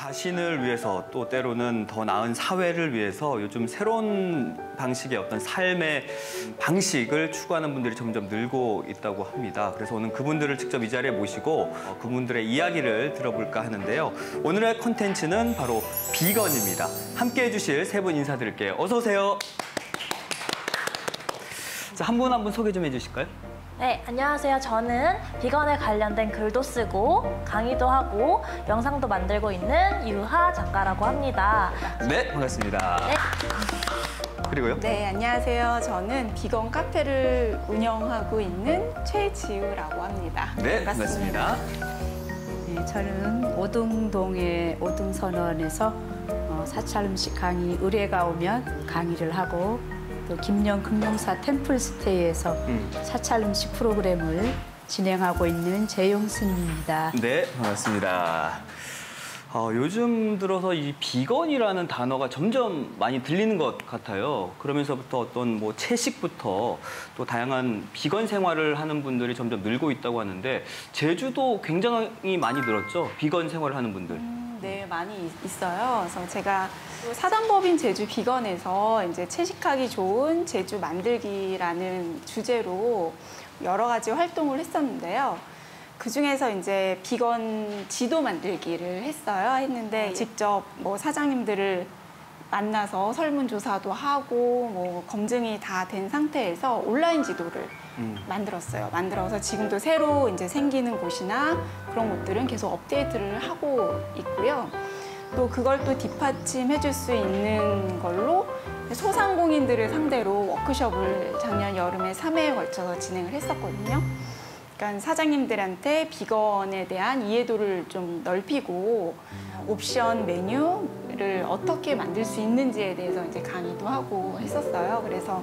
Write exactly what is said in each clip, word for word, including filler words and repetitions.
자신을 위해서 또 때로는 더 나은 사회를 위해서 요즘 새로운 방식의 어떤 삶의 방식을 추구하는 분들이 점점 늘고 있다고 합니다. 그래서 오늘 그분들을 직접 이 자리에 모시고 그분들의 이야기를 들어볼까 하는데요. 오늘의 콘텐츠는 바로 비건입니다. 함께해 주실 세 분 인사드릴게요. 어서 오세요. 자, 한 분 한 분 소개 좀 해주실까요? 네, 안녕하세요. 저는 비건에 관련된 글도 쓰고 강의도 하고 영상도 만들고 있는 유하 작가라고 합니다. 네, 반갑습니다. 네. 그리고요? 네, 안녕하세요. 저는 비건 카페를 운영하고 있는 최지우라고 합니다. 네, 반갑습니다. 반갑습니다. 네, 저는 오등동의 오등선원에서 어, 사찰 음식 강의 의뢰가 오면 강의를 하고 또 김영 금융사 템플스테이에서 음. 사찰 음식 프로그램을 진행하고 있는 재용순입니다. 네, 반갑습니다. 어, 요즘 들어서 이 비건이라는 단어가 점점 많이 들리는 것 같아요. 그러면서부터 어떤 뭐 채식부터 또 다양한 비건 생활을 하는 분들이 점점 늘고 있다고 하는데 제주도 굉장히 많이 늘었죠? 비건 생활을 하는 분들. 음, 네, 많이 있어요. 그래서 제가 사단법인 제주 비건에서 이제 채식하기 좋은 제주 만들기라는 주제로 여러 가지 활동을 했었는데요. 그 중에서 이제 비건 지도 만들기를 했어요. 했는데 직접 뭐 사장님들을 만나서 설문조사도 하고 뭐 검증이 다 된 상태에서 온라인 지도를 음. 만들었어요. 만들어서 지금도 새로 이제 생기는 곳이나 그런 곳들은 계속 업데이트를 하고 있고요. 또 그걸 또 뒷받침해 줄 수 있는 걸로 소상공인들을 상대로 워크숍을 작년 여름에 삼 회에 걸쳐서 진행을 했었거든요. 그러니까 사장님들한테 비건에 대한 이해도를 좀 넓히고 옵션 메뉴를 어떻게 만들 수 있는지에 대해서 이제 강의도 하고 했었어요. 그래서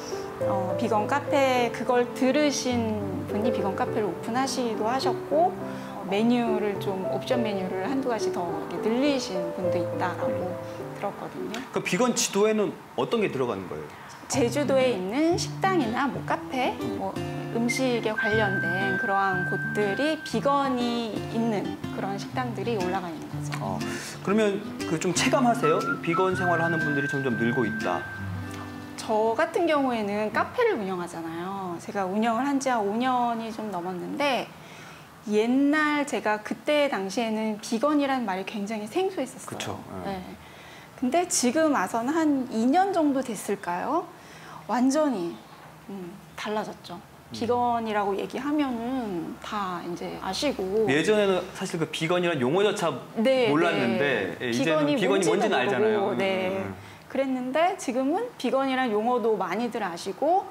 어, 비건 카페 그걸 들으신 분이 비건 카페를 오픈하시기도 하셨고 메뉴를 좀 옵션 메뉴를 한두 가지 더 이렇게 늘리신 분도 있다라고 들었거든요. 그 비건 지도에는 어떤 게 들어가는 거예요? 제주도에 있는 식당이나 뭐 카페, 뭐 음식에 관련된 그러한 곳들이 비건이 있는 그런 식당들이 올라가 있는 거죠. 어, 그러면 그 좀 체감하세요? 비건 생활을 하는 분들이 점점 늘고 있다. 저 같은 경우에는 카페를 운영하잖아요. 제가 운영을 한 지 한 오 년이 좀 넘었는데 옛날 제가 그때 당시에는 비건이라는 말이 굉장히 생소했었어요. 그렇죠. 네. 근데 지금 와서는 한 이 년 정도 됐을까요? 완전히 음, 달라졌죠. 비건이라고 얘기하면은 다 이제 아시고. 예전에는 사실 그 비건이라는 용어조차 네, 몰랐는데 네. 이제는 비건이, 비건이 뭔지는 알잖아요. 네. 음. 그랬는데 지금은 비건이라는 용어도 많이들 아시고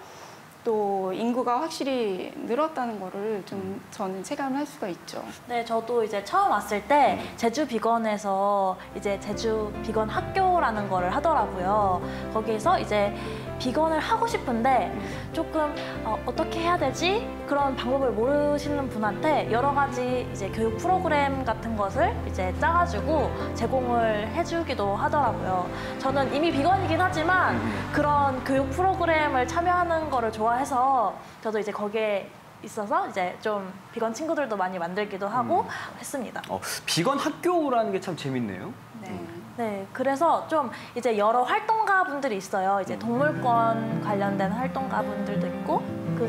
또 인구가 확실히 늘었다는 거를 좀 저는 체감을 할 수가 있죠. 네, 저도 이제 처음 왔을 때 제주 비건에서 이제 제주 비건 학교라는 거를 하더라고요. 거기에서 이제 비건을 하고 싶은데 조금 어, 어떻게 해야 되지? 그런 방법을 모르시는 분한테 여러 가지 이제 교육 프로그램 같은 것을 이제 짜가지고 제공을 해주기도 하더라고요. 저는 이미 비건이긴 하지만 그런 교육 프로그램을 참여하는 거를 좋아해서 저도 이제 거기에 있어서 이제 좀 비건 친구들도 많이 만들기도 하고 음. 했습니다. 어, 비건 학교라는 게 참 재밌네요. 네. 네, 그래서 좀 이제 여러 활동가 분들이 있어요. 이제 동물권 관련된 활동가 분들도 있고 그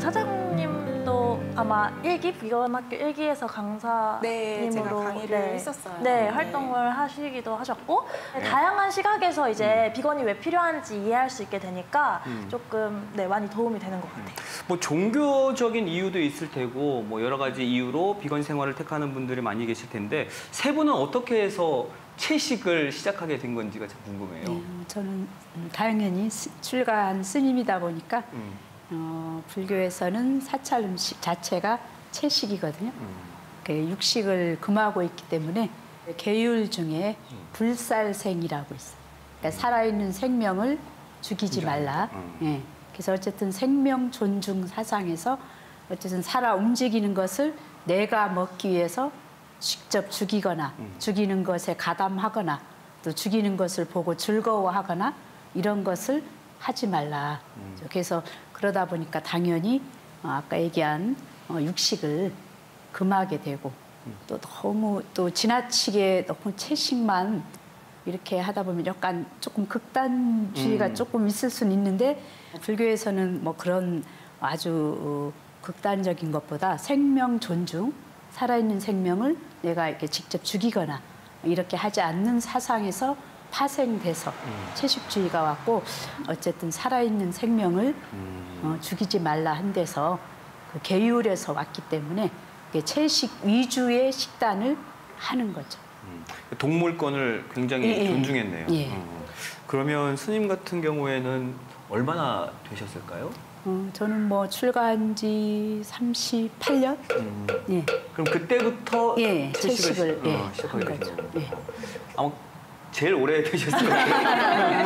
사장님도 아마 일기 비건 학교 일기에서 강사님으로 네, 제가 강의를 네, 했었어요. 네, 네. 활동을 하시기도 하셨고 네. 다양한 시각에서 이제 음. 비건이 왜 필요한지 이해할 수 있게 되니까 음. 조금 네, 많이 도움이 되는 것 같아요. 뭐 종교적인 이유도 있을 테고 뭐 여러 가지 이유로 비건 생활을 택하는 분들이 많이 계실 텐데 세 분은 어떻게 해서 채식을 시작하게 된 건지가 참 궁금해요. 네, 저는 당연히 출가한 스님이다 보니까 음. 어, 불교에서는 사찰 음식 자체가 채식이거든요. 음. 그 육식을 금하고 있기 때문에 계율 중에 음. 불살생이라고 있어요. 그러니까 살아있는 생명을 죽이지 말라. 음. 네. 그래서 어쨌든 생명 존중 사상에서 어쨌든 살아 움직이는 것을 내가 먹기 위해서 직접 죽이거나 음. 죽이는 것에 가담하거나 또 죽이는 것을 보고 즐거워하거나 이런 것을 하지 말라. 음. 그래서 그러다 보니까 당연히 아까 얘기한 육식을 금하게 되고 또 너무 또 지나치게 너무 채식만 이렇게 하다 보면 약간 조금 극단주의가 음. 조금 있을 수는 있는데 불교에서는 뭐 그런 아주 어, 극단적인 것보다 생명 존중, 살아있는 생명을 내가 이렇게 직접 죽이거나 이렇게 하지 않는 사상에서 파생돼서 채식주의가 왔고 어쨌든 살아있는 생명을 어, 죽이지 말라 한 데서 그 계율에서 왔기 때문에 채식 위주의 식단을 하는 거죠. 음, 동물권을 굉장히 예, 예. 존중했네요. 예. 어. 그러면 스님 같은 경우에는 얼마나 되셨을까요? 어, 저는 뭐 출가한 지 삼십팔 년? 음, 예. 그럼 그때부터 예, 채식을 채식을 시- 예, 어, 시작하게 한 되신 거죠. 거예요. 예. 아마 제일 오래 되셨을 것 같아요.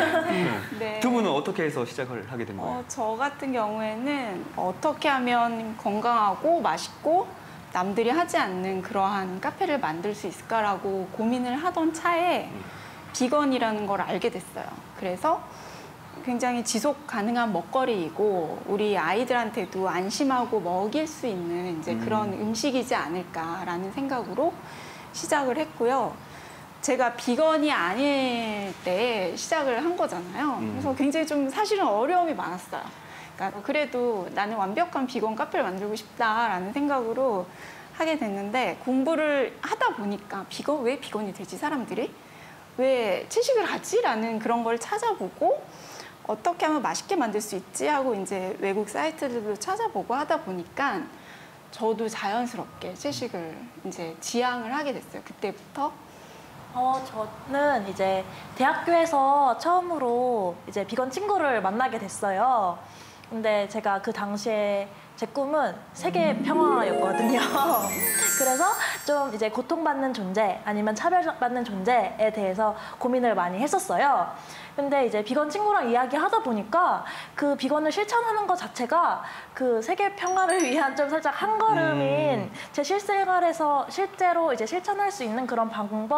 네. 두 분은 어떻게 해서 시작을 하게 된 거예요? 어, 저 같은 경우에는 어떻게 하면 건강하고 맛있고 남들이 하지 않는 그러한 카페를 만들 수 있을까라고 고민을 하던 차에 비건이라는 걸 알게 됐어요. 그래서 굉장히 지속 가능한 먹거리이고 우리 아이들한테도 안심하고 먹일 수 있는 이제 그런 음식이지 않을까라는 생각으로 시작을 했고요. 제가 비건이 아닐 때 시작을 한 거잖아요. 음. 그래서 굉장히 좀 사실은 어려움이 많았어요. 그러니까 그래도 나는 완벽한 비건 카페를 만들고 싶다라는 생각으로 하게 됐는데 공부를 하다 보니까 비건 왜 비건이 되지 사람들이? 왜 채식을 하지? 라는 그런 걸 찾아보고 어떻게 하면 맛있게 만들 수 있지 하고 이제 외국 사이트들도 찾아보고 하다 보니까 저도 자연스럽게 채식을 이제 지향을 하게 됐어요. 그때부터. 어, 저는 이제 대학교에서 처음으로 이제 비건 친구를 만나게 됐어요. 근데 제가 그 당시에 제 꿈은 세계 평화였거든요. 그래서 좀 이제 고통받는 존재 아니면 차별받는 존재에 대해서 고민을 많이 했었어요. 근데 이제 비건 친구랑 이야기하다 보니까 그 비건을 실천하는 것 자체가 그 세계 평화를 위한 좀 살짝 한 걸음인 음. 제 실생활에서 실제로 이제 실천할 수 있는 그런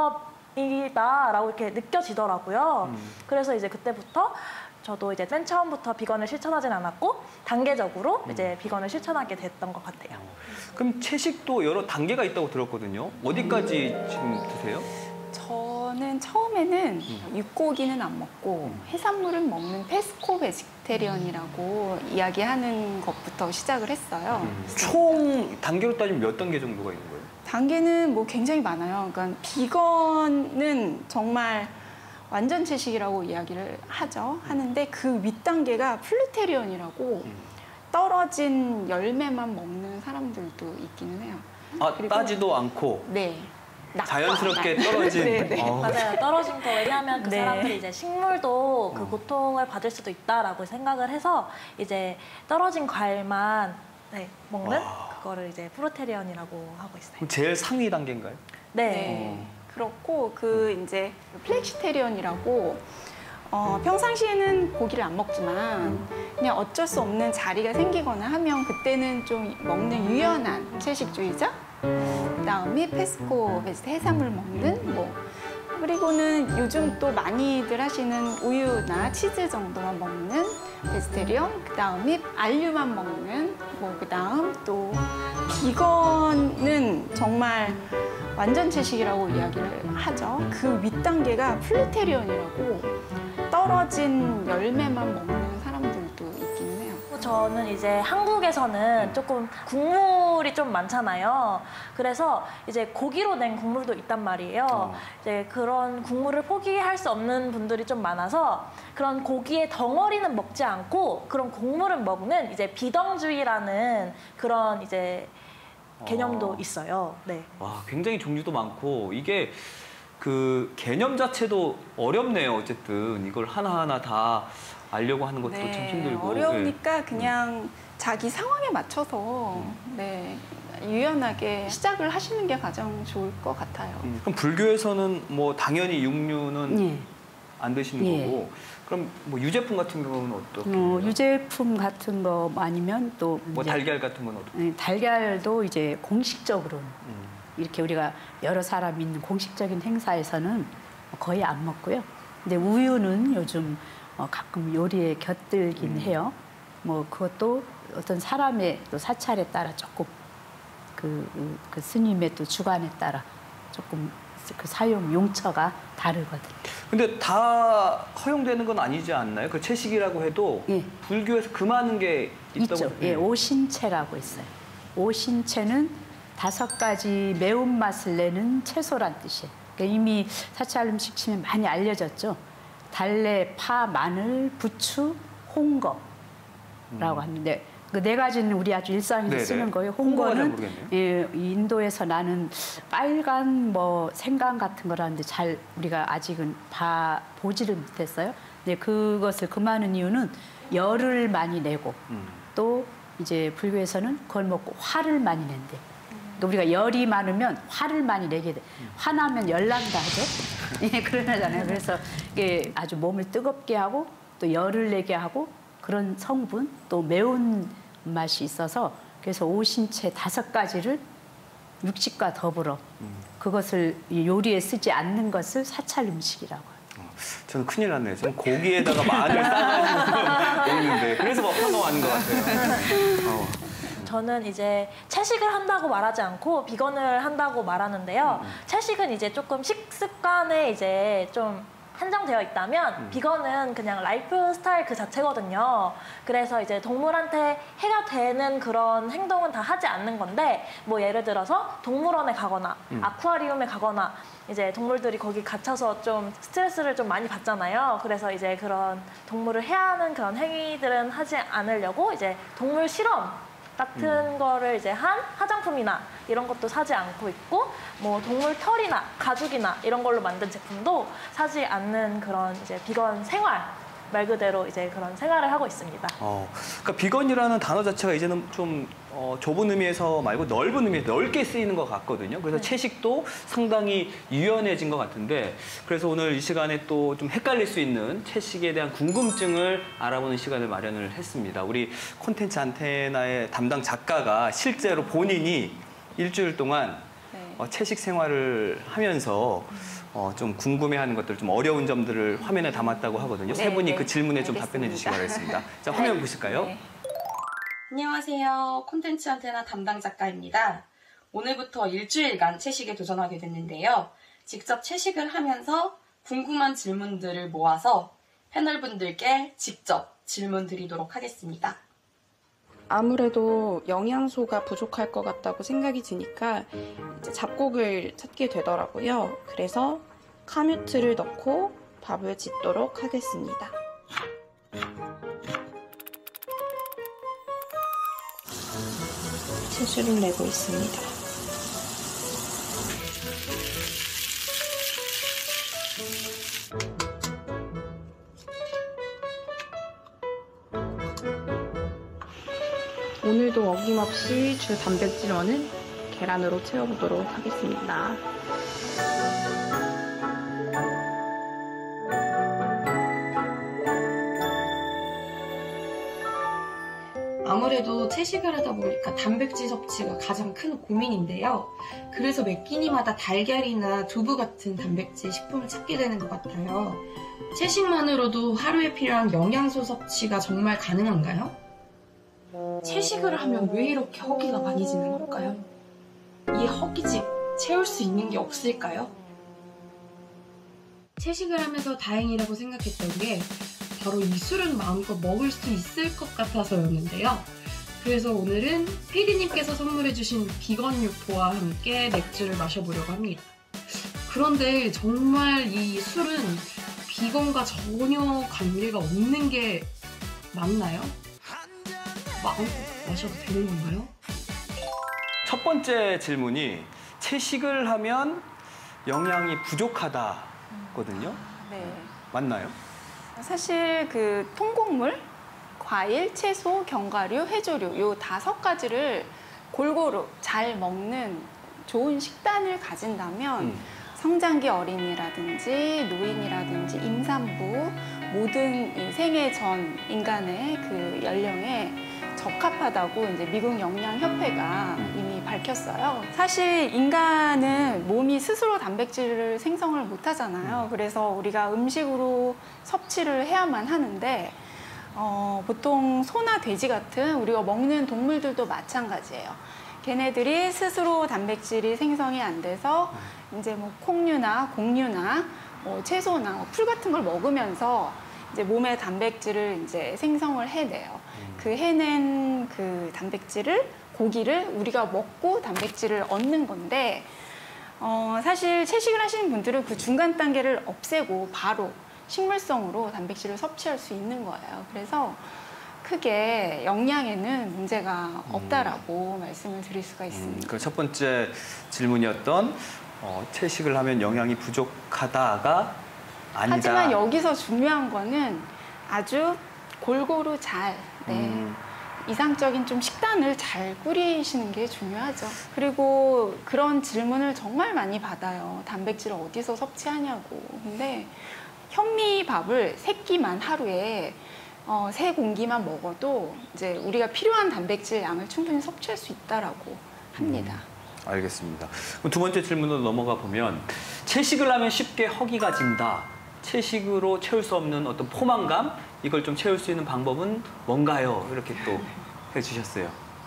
방법이다라고 이렇게 느껴지더라고요. 음. 그래서 이제 그때부터 저도 이제 맨 처음부터 비건을 실천하진 않았고 단계적으로 이제 비건을 실천하게 됐던 것 같아요. 그럼 채식도 여러 단계가 있다고 들었거든요. 어디까지 지금 드세요? 저는 처음에는 육고기는 안 먹고 해산물은 먹는 페스코 베지테리언이라고 이야기하는 것부터 시작을 했어요. 총 단계로 따지면 몇 단계 정도가 있는 거예요? 단계는 뭐 굉장히 많아요. 그러니까 비건은 정말 완전 채식이라고 이야기를 하죠. 하는데 그 윗단계가 플루테리언이라고 떨어진 열매만 먹는 사람들도 있기는 해요. 아, 그리고- 따지도 않고 네. 낙과 자연스럽게 날. 떨어진. 네, 네. 어. 맞아요. 떨어진 거 왜냐하면 그 네. 사람들이 이제 식물도 그 어. 고통을 받을 수도 있다라고 생각을 해서 이제 떨어진 과일만 네, 먹는 와. 그거를 이제 프로테리언이라고 하고 있어요. 그럼 제일 상위 단계인가요? 네. 네. 그렇고 그 이제 플렉시테리언이라고 어, 평상시에는 고기를 안 먹지만 그냥 어쩔 수 없는 자리가 생기거나 하면 그때는 좀 먹는 유연한 채식주의자. 그다음에 페스코 베스트 해산물 먹는 뭐 그리고는 요즘 또 많이들 하시는 우유나 치즈 정도만 먹는 베스테리언. 그다음에 알류만 먹는 뭐 그다음 또 비건은 정말 완전 채식이라고 이야기를 하죠. 그 윗단계가 플루테리언이라고 떨어진 열매만 먹는 사람들도 있기는 해요. 저는 이제 한국에서는 조금 국물이 좀 많잖아요. 그래서 이제 고기로 낸 국물도 있단 말이에요. 어. 이제 그런 국물을 포기할 수 없는 분들이 좀 많아서 그런 고기의 덩어리는 먹지 않고 그런 국물은 먹는 이제 비덩주의라는 그런 이제 개념도 어. 있어요. 네. 와, 굉장히 종류도 많고 이게 그 개념 자체도 어렵네요. 어쨌든 이걸 하나하나 다 알려고 하는 것도 참 힘들고. 어려우니까 그냥 자기 상황에 맞춰서 네, 유연하게 시작을 하시는 게 가장 좋을 것 같아요. 네. 음, 그럼 불교에서는 뭐 당연히 육류는 예. 안 드시는 예. 거고, 그럼 뭐 유제품 같은 경우는 어떻게? 어, 유제품 같은 거 아니면 또 뭐 이제, 달걀 같은 건 어떻게? 예, 달걀도 이제 공식적으로는 음. 이렇게 우리가 여러 사람 있는 공식적인 행사에서는 거의 안 먹고요. 근데 우유는 요즘 어, 가끔 요리에 곁들긴 음. 해요. 뭐 그것도 어떤 사람의 또 사찰에 따라 조금 그, 그, 그 스님의 또 주관에 따라 조금 그 사용 용처가 다르거든요. 근데 다 허용되는 건 아니지 않나요? 그 채식이라고 해도 예. 불교에서 금하는 게 있다고. 있죠. 예, 오신채라고 있어요. 오신채는 다섯 가지 매운맛을 내는 채소란 뜻이에요. 그러니까 이미 사찰 음식 치면 많이 알려졌죠. 달래, 파, 마늘, 부추, 홍거라고 하는데 그 네 가지는 우리 아주 일상에서 네네. 쓰는 거예요. 홍거가 잘 홍거는 모르겠네요. 예, 인도에서 나는 빨간 뭐 생강 같은 거라는데 잘 우리가 아직은 봐 보지를 못했어요. 근데 그것을 금하는 이유는 열을 많이 내고 음. 또 이제 불교에서는 그걸 먹고 화를 많이 낸대. 그러니까 우리가 열이 많으면 화를 많이 내게 돼. 화나면 열난다 하죠. 예, 그러잖아요. 그래서 이게 아주 몸을 뜨겁게 하고 또 열을 내게 하고 그런 성분 또 매운 맛이 있어서 그래서 오신채 다섯 가지를 육식과 더불어 그것을 요리에 쓰지 않는 것을 사찰 음식이라고 해요. 저는 큰일 났네요. 저는 고기에다가 마늘 싸가지고 먹는데 그래서 막 화가 나는 것 같아요. 어. 저는 이제 채식을 한다고 말하지 않고 비건을 한다고 말하는데요. 음. 채식은 이제 조금 식습관에 이제 좀 한정되어 있다면 음. 비건은 그냥 라이프 스타일 그 자체거든요. 그래서 이제 동물한테 해가 되는 그런 행동은 다 하지 않는 건데 뭐 예를 들어서 동물원에 가거나 음. 아쿠아리움에 가거나 이제 동물들이 거기 갇혀서 좀 스트레스를 좀 많이 받잖아요. 그래서 이제 그런 동물을 해하는 그런 행위들은 하지 않으려고 이제 동물 실험 같은 음. 거를 이제 한 화장품이나 이런 것도 사지 않고 있고 뭐 동물 털이나 가죽이나 이런 걸로 만든 제품도 사지 않는 그런 이제 비건 생활 말 그대로 이제 그런 생활을 하고 있습니다. 어, 그러니까 비건이라는 단어 자체가 이제는 좀 어, 좁은 의미에서 말고 넓은 의미에서 넓게 쓰이는 것 같거든요. 그래서 네. 채식도 상당히 유연해진 것 같은데 그래서 오늘 이 시간에 또 좀 헷갈릴 수 있는 채식에 대한 궁금증을 알아보는 시간을 마련을 했습니다. 우리 콘텐츠 안테나의 담당 작가가 실제로 본인이 일주일 동안 네. 어, 채식 생활을 하면서 어, 좀 궁금해하는 것들, 좀 어려운 점들을 화면에 담았다고 하거든요. 세 네, 분이 네. 그 질문에 좀 알겠습니다. 답변해 주시기 바라겠습니다. 자, 화면 네. 보실까요? 네. 안녕하세요. 콘텐츠 안테나 담당 작가입니다. 오늘부터 일주일간 채식에 도전하게 됐는데요. 직접 채식을 하면서 궁금한 질문들을 모아서 패널분들께 직접 질문 드리도록 하겠습니다. 아무래도 영양소가 부족할 것 같다고 생각이 드니까 이제 잡곡을 찾게 되더라고요. 그래서 카뮤트를 넣고 밥을 짓도록 하겠습니다. 채수를 내고 있습니다. 오늘도 어김없이 주 단백질원은 계란으로 채워보도록 하겠습니다. 아무래도 채식을 하다 보니까 단백질 섭취가 가장 큰 고민인데요. 그래서 매 끼니마다 달걀이나 두부 같은 단백질 식품을 찾게 되는 것 같아요. 채식만으로도 하루에 필요한 영양소 섭취가 정말 가능한가요? 채식을 하면 왜 이렇게 허기가 많이 지는 걸까요? 이 허기집 채울 수 있는 게 없을까요? 채식을 하면서 다행이라고 생각했던 게 바로 이 술은 마음껏 먹을 수 있을 것 같아서였는데요. 그래서 오늘은 피디님께서 선물해주신 비건 육포와 함께 맥주를 마셔보려고 합니다. 그런데 정말 이 술은 비건과 전혀 관계가 없는 게 맞나요? 마음껏 마셔도 되는 건가요? 첫 번째 질문이 채식을 하면 영양이 부족하다거든요. 네. 맞나요? 사실 그 통곡물, 과일, 채소, 견과류, 해조류 요 다섯 가지를 골고루 잘 먹는 좋은 식단을 가진다면 음. 성장기 어린이라든지 노인이라든지 임산부 모든 이 생애 전 인간의 그 연령에 적합하다고 이제 미국 영양협회가 이미 밝혔어요. 사실 인간은 몸이 스스로 단백질을 생성을 못 하잖아요. 그래서 우리가 음식으로 섭취를 해야만 하는데 어, 보통 소나 돼지 같은 우리가 먹는 동물들도 마찬가지예요. 걔네들이 스스로 단백질이 생성이 안 돼서 이제 뭐 콩류나 곡류나 뭐 채소나 뭐 풀 같은 걸 먹으면서 이제 몸에 단백질을 이제 생성을 해내요. 그 해낸 그 단백질을 고기를 우리가 먹고 단백질을 얻는 건데 어, 사실 채식을 하시는 분들은 그 중간 단계를 없애고 바로 식물성으로 단백질을 섭취할 수 있는 거예요. 그래서 크게 영양에는 문제가 없다라고 음. 말씀을 드릴 수가 있습니다. 음, 그 첫 번째 질문이었던 어, 채식을 하면 영양이 부족하다가 아니다. 하지만 여기서 중요한 거는 아주 골고루 잘 네, 음. 이상적인 좀 식단을 잘 꾸리시는 게 중요하죠. 그리고 그런 질문을 정말 많이 받아요. 단백질을 어디서 섭취하냐고. 근데 현미밥을 세 끼만 하루에 어, 세 공기만 먹어도 이제 우리가 필요한 단백질 양을 충분히 섭취할 수 있다라고 합니다. 음, 알겠습니다. 그럼 두 번째 질문으로 넘어가 보면 채식을 하면 쉽게 허기가 진다. 채식으로 채울 수 없는 어떤 포만감, 이걸 좀 채울 수 있는 방법은 뭔가요? 이렇게 또 해주셨어요.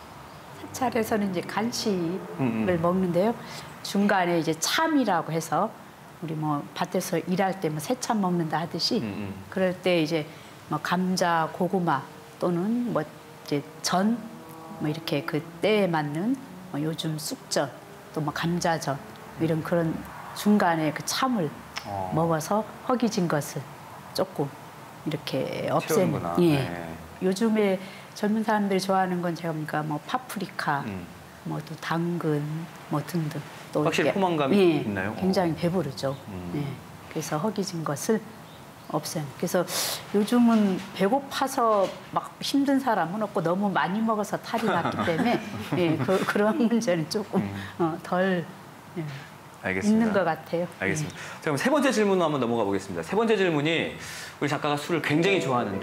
사찰에서는 이제 간식을 음, 음. 먹는데요. 중간에 이제 참이라고 해서 우리 뭐 밭에서 일할 때 뭐 새참 먹는다 하듯이 음, 음. 그럴 때 이제 뭐 감자, 고구마 또는 뭐 이제 전 뭐 이렇게 그 때에 맞는 뭐 요즘 쑥전 또 뭐 감자전 뭐 이런 그런 중간에 그 참을 어. 먹어서 허기진 것을 조금 이렇게 없애는. 채우는구나. 예. 네. 요즘에 젊은 사람들이 좋아하는 건 제가 보니까 뭐 파프리카, 음. 뭐 또 당근, 뭐 등등. 또 확실히 이렇게, 포만감이 예, 있나요? 굉장히 배부르죠. 음. 예. 그래서 허기진 것을 없애는. 그래서 요즘은 배고파서 막 힘든 사람은 없고 너무 많이 먹어서 탈이 났기 때문에 예, 그, 그런 문제는 조금 음. 어, 덜 예, 알겠습니다. 있는 것 같아요. 알겠습니다. 자, 그럼 세 번째 질문으로 한번 넘어가 보겠습니다. 세 번째 질문이 우리 작가가 술을 굉장히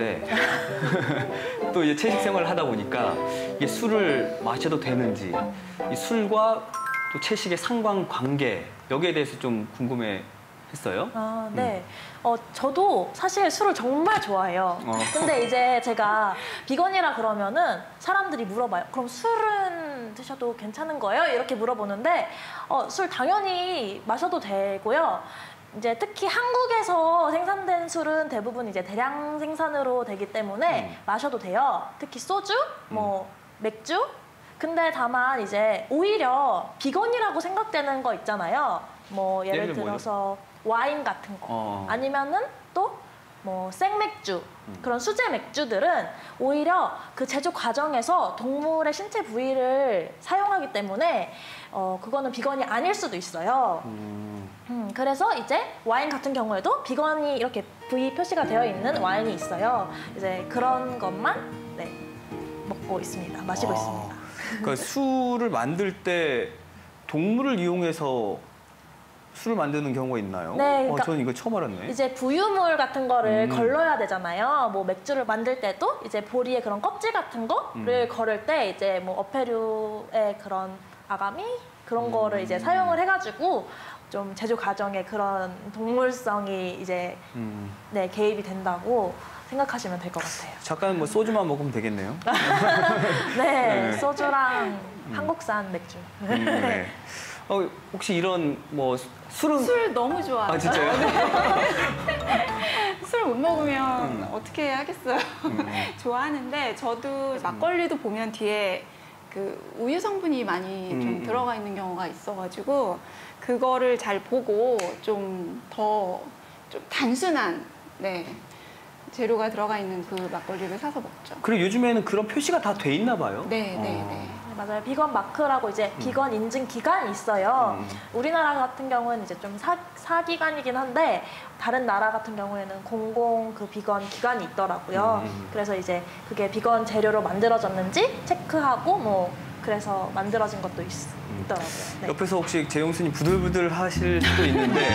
좋아하는데 또 이제 채식 생활을 하다 보니까 이게 술을 마셔도 되는지, 이 술과 또 채식의 상관관계 여기에 대해서 좀 궁금해 했어요. 아, 네. 어, 저도 사실 술을 정말 좋아해요. 어. 근데 이제 제가 비건이라 그러면은 사람들이 물어봐요. 그럼 술은 드셔도 괜찮은 거예요? 이렇게 물어보는데 어, 술 당연히 마셔도 되고요. 이제 특히 한국에서 생산된 술은 대부분 이제 대량 생산으로 되기 때문에 음. 마셔도 돼요. 특히 소주, 뭐 맥주. 근데 다만 이제 오히려 비건이라고 생각되는 거 있잖아요. 뭐 예를 예를 들어서 와인 같은 거 어. 아니면은 또 뭐 생맥주 음. 그런 수제 맥주들은 오히려 그 제조 과정에서 동물의 신체 부위를 사용하기 때문에 어 그거는 비건이 아닐 수도 있어요. 음. 음, 그래서 이제 와인 같은 경우에도 비건이 이렇게 부위 표시가 되어 있는 와인이 있어요. 이제 그런 것만 네, 먹고 있습니다. 마시고 아, 있습니다. 그러니까 술을 만들 때 동물을 이용해서 술을 만드는 경우가 있나요? 네, 그러니까 어, 저는 이거 처음 알았네. 이제 부유물 같은 거를 음. 걸러야 되잖아요. 뭐 맥주를 만들 때도 이제 보리의 그런 껍질 같은 거를 음. 걸을 때 이제 뭐 어패류의 그런 아가미 그런 음. 거를 이제 사용을 해가지고 좀 제조 과정에 그런 동물성이 이제 음. 네 개입이 된다고 생각하시면 될 것 같아요. 작가는 뭐 소주만 먹으면 되겠네요. 네, 네. 소주랑 한국산 맥주. 음, 네. 어, 혹시 이런 뭐 술은 술 너무 좋아해요. 아 진짜요? 술 못 먹으면 음. 어떻게 하겠어요. 음. 좋아하는데 저도 막걸리도 보면 뒤에 그 우유 성분이 많이 음, 좀 음. 들어가 있는 경우가 있어가지고 그거를 잘 보고 좀 더 좀 단순한 네, 재료가 들어가 있는 그 막걸리를 사서 먹죠. 그리고 요즘에는 그런 표시가 다 돼 있나 봐요. 네, 네, 어. 네. 맞아요. 비건 마크라고 이제 비건 인증 기간이 있어요. 음. 우리나라 같은 경우는 이제 좀 사, 사기간이긴 한데 다른 나라 같은 경우에는 공공 그 비건 기간이 있더라고요. 음. 그래서 이제 그게 비건 재료로 만들어졌는지 체크하고 뭐 그래서 만들어진 것도 있, 있더라고요. 네. 옆에서 혹시 재용순이 부들부들 하실 수도 있는데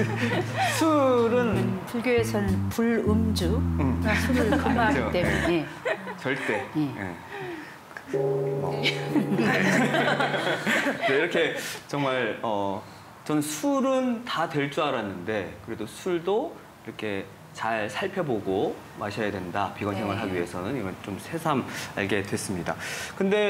술은 불교에서는 불음주, 음, 술을 금하기 그렇죠. 때문에 절대. 예. 예. 뭐. 네, 이렇게 정말 어, 저는 술은 다 될 줄 알았는데 그래도 술도 이렇게 잘 살펴보고 마셔야 된다. 비건 네. 생활을 하기 위해서는 이건 좀 새삼 알게 됐습니다. 근데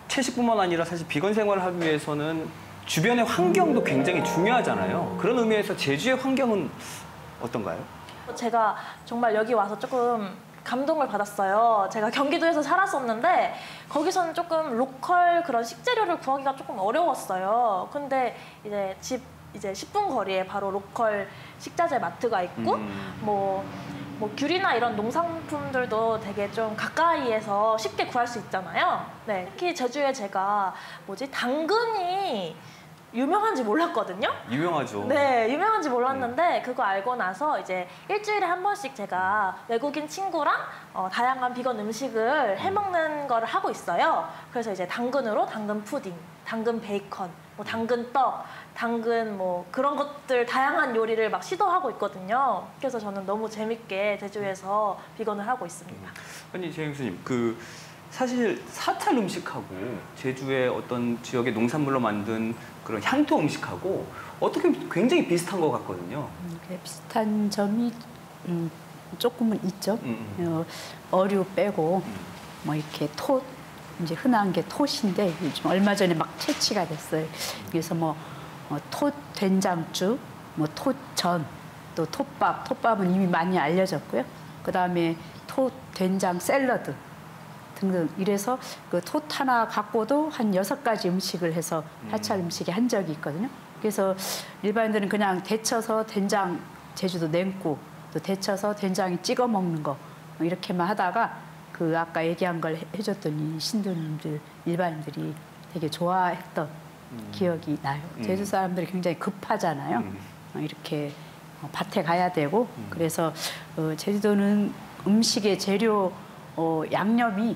채식뿐만 아니라 사실 비건 생활을 하기 위해서는 주변의 환경도 굉장히 중요하잖아요. 그런 의미에서 제주의 환경은 어떤가요? 제가 정말 여기 와서 조금 감동을 받았어요. 제가 경기도에서 살았었는데 거기서는 조금 로컬 그런 식재료를 구하기가 조금 어려웠어요. 근데 이제 집 이제 십 분 거리에 바로 로컬 식자재 마트가 있고 음. 뭐, 뭐 귤이나 이런 농산품들도 되게 좀 가까이에서 쉽게 구할 수 있잖아요. 네, 특히 제주에 제가 뭐지 당근이 유명한지 몰랐거든요. 유명하죠. 네, 유명한지 몰랐는데 그거 알고 나서 이제 일주일에 한 번씩 제가 외국인 친구랑 어, 다양한 비건 음식을 해먹는 거를 하고 있어요. 그래서 이제 당근으로 당근 푸딩, 당근 베이컨, 뭐 당근 떡, 당근 뭐 그런 것들 다양한 요리를 막 시도하고 있거든요. 그래서 저는 너무 재밌게 제주에서 비건을 하고 있습니다. 아니 재영 교수님, 그 사실 사찰 음식하고 제주의 어떤 지역의 농산물로 만든 그런 향토 음식하고 어떻게 보면 굉장히 비슷한 것 같거든요. 음, 그 비슷한 점이 음, 조금은 있죠. 음, 음. 어, 어류 빼고 뭐 이렇게 톳 이제 흔한 게 톳인데 요즘 얼마 전에 막 채취가 됐어요. 그래서 뭐 어, 톳 된장죽, 뭐 톳전, 또 톳밥. 톳밥은 이미 많이 알려졌고요. 그 다음에 톳 된장 샐러드 등등. 이래서 그 톳 하나 갖고도 한 여섯 가지 음식을 해서 사찰 음식에 한 적이 있거든요. 그래서 일반인들은 그냥 데쳐서 된장, 제주도 냉국, 또 데쳐서 된장에 찍어 먹는 거 이렇게만 하다가 그 아까 얘기한 걸 해- 해줬더니 신도님들, 일반인들이 되게 좋아했던 음. 기억이 나요. 음. 제주 사람들이 굉장히 급하잖아요. 음. 어, 이렇게 어, 밭에 가야 되고 음. 그래서 어, 제주도는 음식의 재료 어, 양념이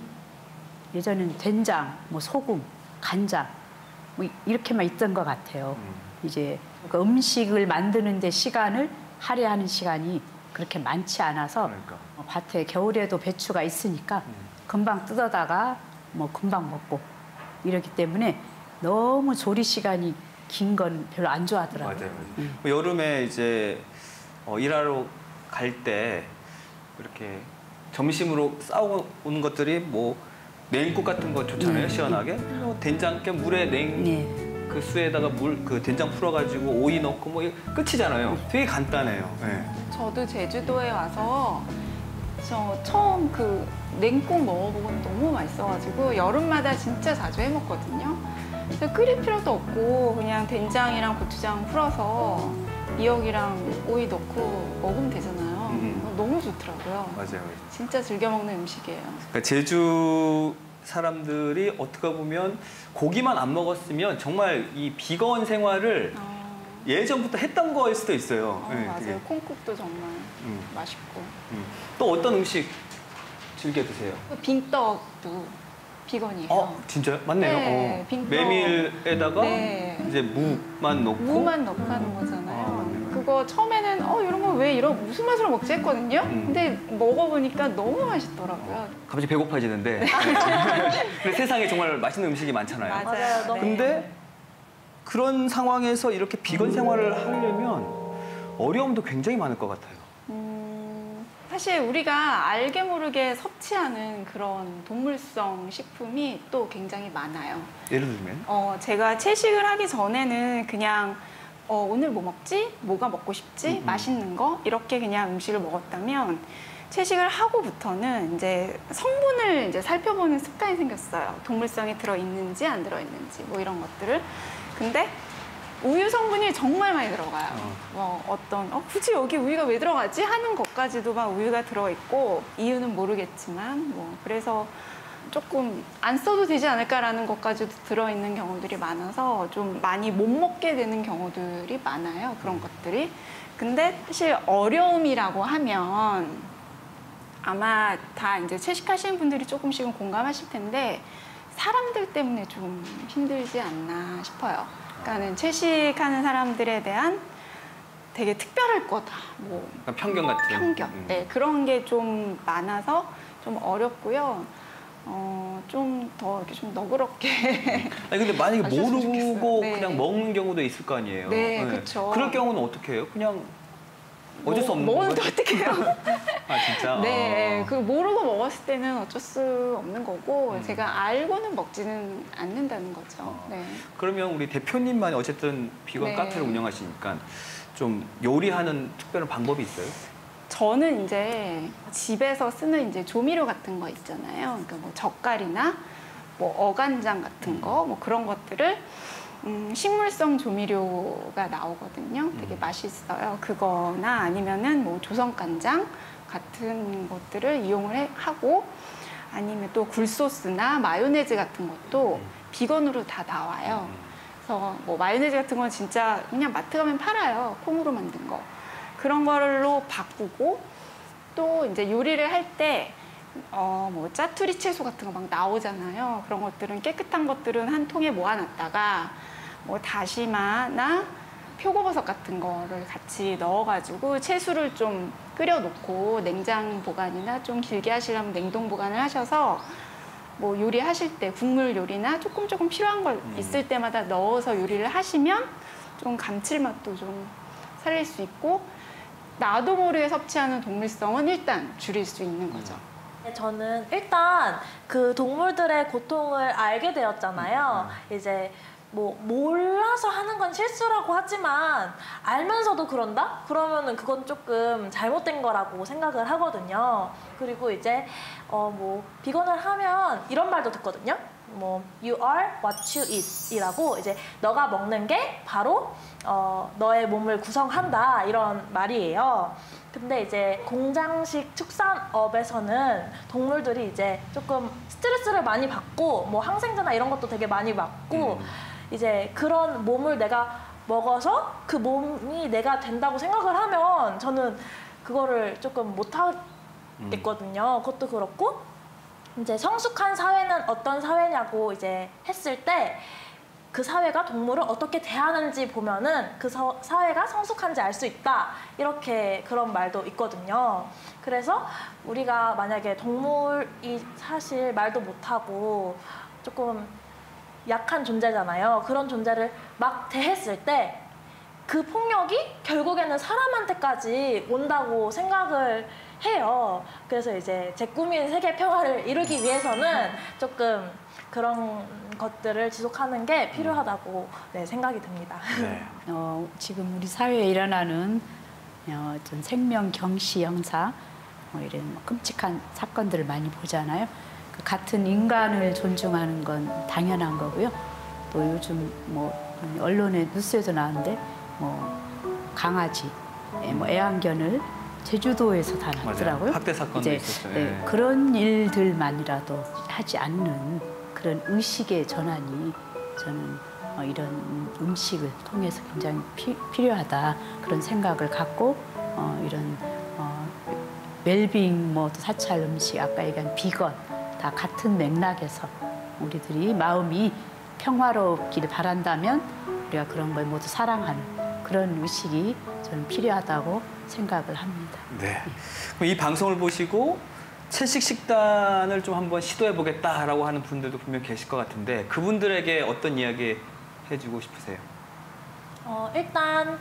예전에는 된장, 뭐 소금, 간장 뭐 이- 이렇게만 있던 것 같아요. 음. 이제 그 음식을 만드는데 시간을 할애하는 시간이 그렇게 많지 않아서 그러니까. 어, 밭에 겨울에도 배추가 있으니까 음. 금방 뜯어다가 뭐 금방 먹고 이러기 때문에 너무 조리 시간이 긴 건 별로 안 좋아하더라고요. 맞아요. 음. 뭐 여름에 이제 어, 일하러 갈 때 이렇게 점심으로 싸오는 것들이 뭐 냉국 같은 거 좋잖아요. 네. 시원하게. 뭐 된장께 물에 냉 네. 그 수에다가 물 그 된장 풀어가지고 오이 넣고 뭐 이거 끝이잖아요. 되게 간단해요. 네. 저도 제주도에 와서 저 처음 그 냉국 먹어보고 너무 맛있어가지고 여름마다 진짜 자주 해 먹거든요. 그래서 끓일 필요도 없고 그냥 된장이랑 고추장 풀어서 미역이랑 오이 넣고 먹으면 되잖아요. 음. 너무 좋더라고요. 맞아요. 진짜 즐겨 먹는 음식이에요. 그러니까 제주 사람들이 어떻게 보면 고기만 안 먹었으면 정말 이 비건 생활을 아, 예전부터 했던 거일 수도 있어요. 어, 네, 맞아요. 되게. 콩국도 정말 음, 맛있고. 음. 또 어떤 음식 즐겨 드세요? 그 빙떡도 비건이에요. 어, 진짜요? 맞네요. 네, 어. 빙떡. 메밀에다가 네. 이제 무만 넣고 무만 넣고 하는 거잖아요. 아, 맞네. 그거 처음에는 어 이런 거 왜 이런 무슨 맛으로 먹지 했거든요. 음. 근데 먹어보니까 너무 맛있더라고요. 갑자기 배고파지는데. 네. 근데 세상에 정말 맛있는 음식이 많잖아요. 맞아요. 맞아요. 너무 근데 그런 상황에서 이렇게 비건 생활을 하려면 어려움도 굉장히 많을 것 같아요. 음, 사실 우리가 알게 모르게 섭취하는 그런 동물성 식품이 또 굉장히 많아요. 예를 들면 어, 제가 채식을 하기 전에는 그냥 어, 오늘 뭐 먹지? 뭐가 먹고 싶지? 음. 맛있는 거? 이렇게 그냥 음식을 먹었다면 채식을 하고부터는 이제 성분을 이제 살펴보는 습관이 생겼어요. 동물성이 들어있는지 안 들어있는지 뭐 이런 것들을. 근데 우유 성분이 정말 많이 들어가요. 어. 뭐 어떤 어, 굳이 여기 우유가 왜 들어가지? 하는 것까지도 막 우유가 들어있고 이유는 모르겠지만 뭐 그래서 조금 안 써도 되지 않을까라는 것까지도 들어있는 경우들이 많아서 좀 많이 못 먹게 되는 경우들이 많아요. 그런 것들이. 근데 사실 어려움이라고 하면 아마 다 이제 채식하시는 분들이 조금씩은 공감하실 텐데 사람들 때문에 좀 힘들지 않나 싶어요. 그러니까는 채식하는 사람들에 대한 되게 특별할 거다. 뭐 약간 편견 같은. 편견. 음. 네, 그런 게 좀 많아서 좀 어렵고요. 어, 좀 더 이렇게 좀 너그럽게. 아니 근데 만약에 아셨으면 모르고 좋겠어요. 네. 그냥 먹는 경우도 있을 거 아니에요. 네, 그쵸. 그럴 경우는 어떻게 해요? 그냥 어쩔 수 없는 먹었는데 건가요? 어떡해요? 아 진짜? 네, 어. 그 모르고 먹었을 때는 어쩔 수 없는 거고 음. 제가 알고는 먹지는 않는다는 거죠. 어. 네. 그러면 우리 대표님만 어쨌든 비건 네. 카페를 운영하시니까 좀 요리하는 특별한 방법이 있어요? 저는 이제 집에서 쓰는 이제 조미료 같은 거 있잖아요. 그러니까 뭐 젓갈이나 뭐 어간장 같은 거, 뭐 그런 것들을 음, 식물성 조미료가 나오거든요. 되게 음. 맛있어요. 그거나 아니면은 뭐 조선간장 같은 것들을 이용을 해- 하고 아니면 또 굴소스나 마요네즈 같은 것도 음. 비건으로 다 나와요. 그래서 뭐 마요네즈 같은 건 진짜 그냥 마트 가면 팔아요. 콩으로 만든 거. 그런 걸로 바꾸고 또 이제 요리를 할 때 어, 뭐 짜투리 채소 같은 거 막 나오잖아요. 그런 것들은 깨끗한 것들은 한 통에 모아놨다가 뭐 다시마나 표고버섯 같은 거를 같이 넣어가지고 채소를 좀 끓여놓고 냉장 보관이나 좀 길게 하시려면 냉동 보관을 하셔서 뭐 요리하실 때 국물 요리나 조금 조금 필요한 걸 음. 있을 때마다 넣어서 요리를 하시면 좀 감칠맛도 좀 살릴 수 있고 나도 모르게 섭취하는 동물성은 일단 줄일 수 있는 거죠. 네, 저는 일단 그 동물들의 고통을 알게 되었잖아요. 이제 뭐 몰라서 하는 건 실수라고 하지만 알면서도 그런다? 그러면은 그건 조금 잘못된 거라고 생각을 하거든요. 그리고 이제 어 뭐 비건을 하면 이런 말도 듣거든요. 뭐 you are what you eat 이라고 이제 너가 먹는 게 바로 어 너의 몸을 구성한다 이런 말이에요. 근데 이제 공장식 축산업에서는 동물들이 이제 조금 스트레스를 많이 받고 뭐 항생제나 이런 것도 되게 많이 맞고 음. 이제 그런 몸을 내가 먹어서 그 몸이 내가 된다고 생각을 하면 저는 그거를 조금 못 하겠거든요. 그것도 그렇고 이제 성숙한 사회는 어떤 사회냐고 이제 했을 때 그 사회가 동물을 어떻게 대하는지 보면은 그 서, 사회가 성숙한지 알 수 있다. 이렇게 그런 말도 있거든요. 그래서 우리가 만약에 동물이 사실 말도 못하고 조금 약한 존재잖아요. 그런 존재를 막 대했을 때 그 폭력이 결국에는 사람한테까지 온다고 생각을 해요. 그래서 이제 제 꿈인 세계 평화를 이루기 위해서는 조금 그런 것들을 지속하는 게 필요하다고 네, 생각이 듭니다. 네. 어, 지금 우리 사회에 일어나는 어, 어떤 생명 경시 형사 뭐 이런 끔찍한 사건들을 많이 보잖아요. 그 같은 인간을 존중하는 건 당연한 거고요. 또 요즘 뭐 언론에 뉴스에도 나왔는데 뭐 강아지, 예, 뭐 애완견을 제주도에서 다 났더라고요. 맞아요. 학대 사건도 이제, 있었어요. 예, 예. 그런 일들만이라도 하지 않는 그런 의식의 전환이 저는 어, 이런 음식을 통해서 굉장히 피, 필요하다 그런 생각을 갖고 어, 이런 어, 웰빙 뭐 사찰 음식 아까 얘기한 비건 다 같은 맥락에서 우리들이 마음이 평화롭기를 바란다면 우리가 그런 걸 모두 사랑하는 그런 의식이 저는 필요하다고 생각을 합니다. 네. 그럼 이 방송을 보시고 채식 식단을 좀 한번 시도해 보겠다라고 하는 분들도 분명 계실 것 같은데 그분들에게 어떤 이야기 해주고 싶으세요? 어, 일단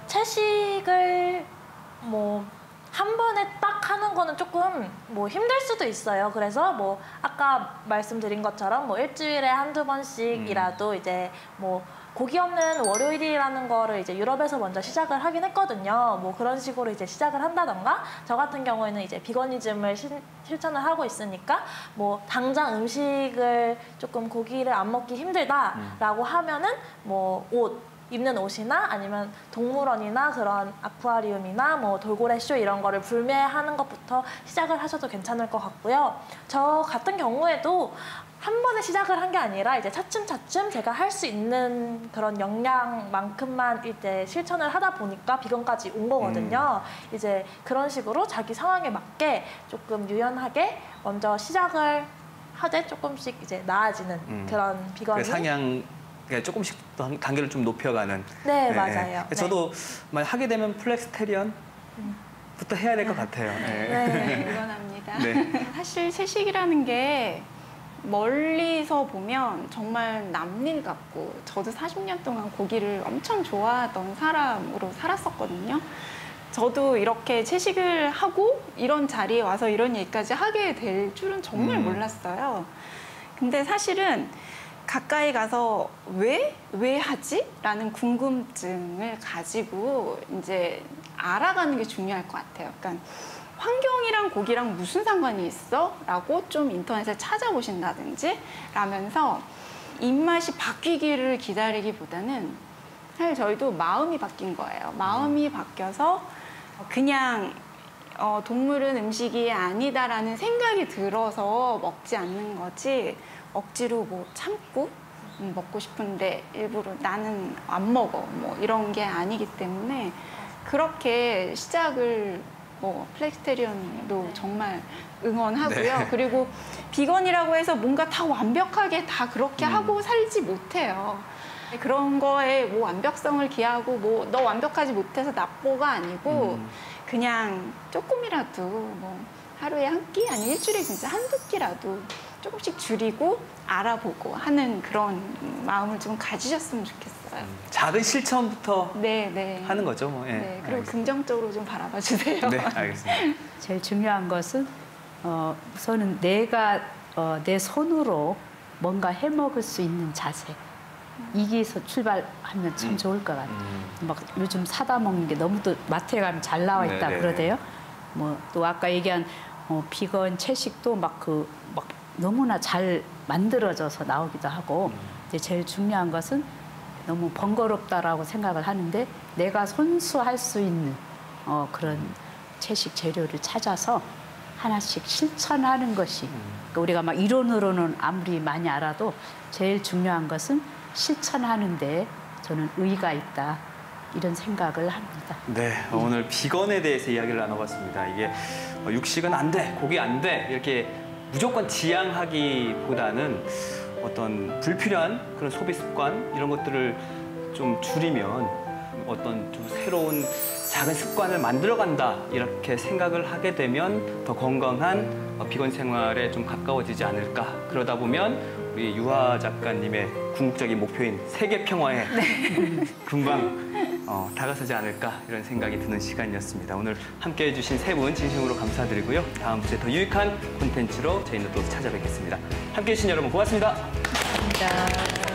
채식을 뭐 한 번에 딱 하는 거는 조금 뭐 힘들 수도 있어요. 그래서 뭐 아까 말씀드린 것처럼 뭐 일주일에 한두 번씩이라도 이제 뭐 고기 없는 월요일이라는 거를 이제 유럽에서 먼저 시작을 하긴 했거든요. 뭐 그런 식으로 이제 시작을 한다던가 저 같은 경우에는 이제 비거니즘을 실, 실천을 하고 있으니까 뭐 당장 음식을 조금 고기를 안 먹기 힘들다라고 하면은 뭐 옷 입는 옷이나 아니면 동물원이나 그런 아쿠아리움이나 뭐 돌고래 쇼 이런 거를 불매하는 것부터 시작을 하셔도 괜찮을 것 같고요. 저 같은 경우에도 한 번에 시작을 한 게 아니라 이제 차츰차츰 제가 할 수 있는 그런 역량만큼만 이제 실천을 하다 보니까 비건까지 온 거거든요. 음. 이제 그런 식으로 자기 상황에 맞게 조금 유연하게 먼저 시작을 하되 조금씩 이제 나아지는 음. 그런 비건이 상향 조금씩 단계를 좀 높여가는. 네, 네 맞아요. 네. 저도 만약 하게 되면 플렉스테리언 부터 해야 될 것 같아요. 네. 네, 응원합니다. 네. 사실 채식이라는 게 멀리서 보면 정말 남일 같고 저도 사십 년 동안 고기를 엄청 좋아하던 사람으로 살았었거든요. 저도 이렇게 채식을 하고 이런 자리에 와서 이런 얘기까지 하게 될 줄은 정말 음. 몰랐어요. 근데 사실은 가까이 가서 왜? 왜 하지? 라는 궁금증을 가지고 이제 알아가는 게 중요할 것 같아요. 그러니까 환경이랑 고기랑 무슨 상관이 있어? 라고 좀 인터넷에 찾아보신다든지 라면서 입맛이 바뀌기를 기다리기보다는 사실 저희도 마음이 바뀐 거예요. 마음이 바뀌어서 그냥 어, 동물은 음식이 아니다라는 생각이 들어서 먹지 않는 거지 억지로 뭐 참고 음, 먹고 싶은데 일부러 나는 안 먹어 뭐 이런 게 아니기 때문에 그렇게 시작을 뭐 플렉스테리언도 정말 응원하고요. 네. 그리고 비건이라고 해서 뭔가 다 완벽하게 다 그렇게 음. 하고 살지 못해요. 그런 거에 뭐 완벽성을 기하고 뭐 너 완벽하지 못해서 나빠가 아니고 음. 그냥 조금이라도 뭐 하루에 한 끼 아니면 일주일에 진짜 한두 끼라도 조금씩 줄이고 알아보고 하는 그런 마음을 좀 가지셨으면 좋겠어요. 작은 실천부터 네, 네. 하는 거죠. 뭐. 예. 네, 그리고 알겠습니다. 긍정적으로 좀 바라봐 주세요. 네, 알겠습니다. 제일 중요한 것은 어, 우선은 내가 어, 내 손으로 뭔가 해 먹을 수 있는 자세. 이게서 출발하면 참 음. 좋을 것 같아요. 음. 막 요즘 사다 먹는 게 너무도 마트에 가면 잘 나와 있다 네네. 그러대요. 뭐 또 아까 얘기한 어, 비건 채식도 막 그 막 너무나 잘 만들어져서 나오기도 하고. 이제 제일 중요한 것은 너무 번거롭다라고 생각을 하는데 내가 손수할 수 있는 어, 그런 채식 재료를 찾아서 하나씩 실천하는 것이 그러니까 우리가 막 이론으로는 아무리 많이 알아도 제일 중요한 것은 실천하는데 저는 의의가 있다 이런 생각을 합니다. 네, 오늘 비건에 대해서 이야기를 나눠봤습니다. 이게 육식은 안 돼, 고기 안 돼 이렇게 무조건 지향하기보다는 어떤 불필요한 그런 소비 습관 이런 것들을 좀 줄이면 어떤 좀 새로운 작은 습관을 만들어간다 이렇게 생각을 하게 되면 더 건강한 비건 생활에 좀 가까워지지 않을까. 그러다 보면 우리 유하 작가님의 궁극적인 목표인 세계 평화에 금방 어, 다가서지 않을까 이런 생각이 드는 시간이었습니다. 오늘 함께해 주신 세 분 진심으로 감사드리고요. 다음 주에 더 유익한 콘텐츠로 저희는 또 찾아뵙겠습니다. 함께해 주신 여러분 고맙습니다. 감사합니다.